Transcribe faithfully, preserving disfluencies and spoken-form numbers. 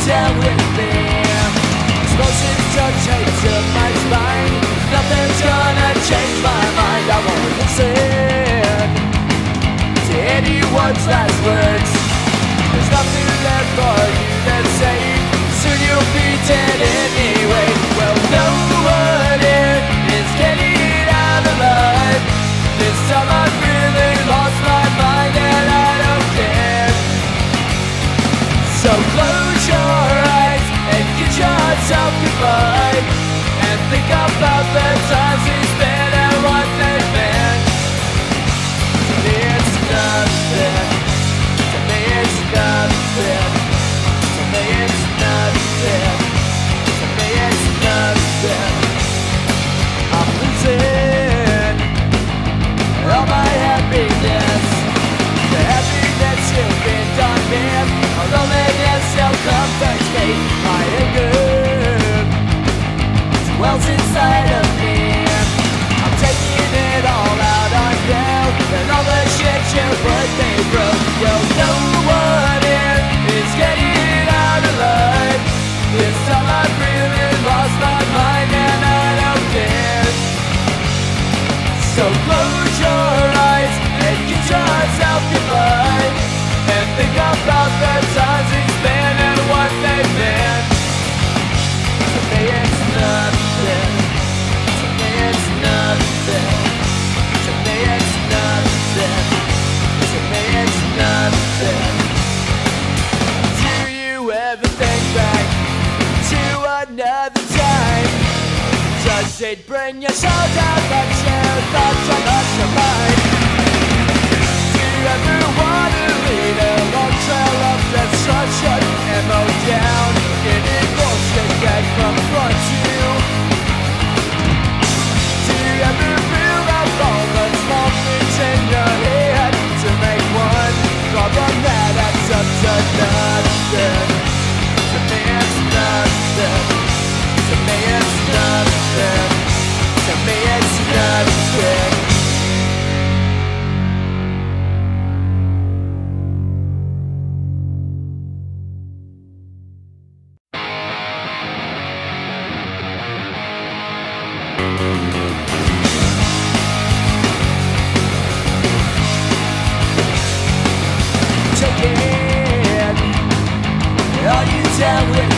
down with me. Explosions don't change up my spine. Nothing's gonna change my mind. I won't listen to anyone's last words. There's nothing left for you to say. Soon you'll be dead anyway. Well, no one here is getting out alive. This time I've really lost my mind and I don't care. So close your eyes and get yourself goodbye, and think about the times we spent and what they've been. To me it's nothing. To me it's nothing. To me it's nothing. To me it's nothing. I'm losing all my happiness. The happiness you've been done with. Loneliness still comforts me. My anger wells inside of me. I'm taking it all out on you, and all the shit you put me through. Well, no one here is getting out alive. This time I've really lost my mind and I don't care. So close your eyes and get yourself goodbye, and think about the times we spent and what they've been. To me it's nothing. To me it's nothing. To me it's nothing. To me it's nothing. Do you ever think back to another time? Does it bring your soul down but your thoughts are not your mind? Do you ever want to lead a long trail of destruction and mow down any bullshit that confronts you? Do you ever feel up all the small things in your head to make one problem that adds up to nothing? To me it's nothing. To me it's nothing. To me it's nothing. Take it, are you down with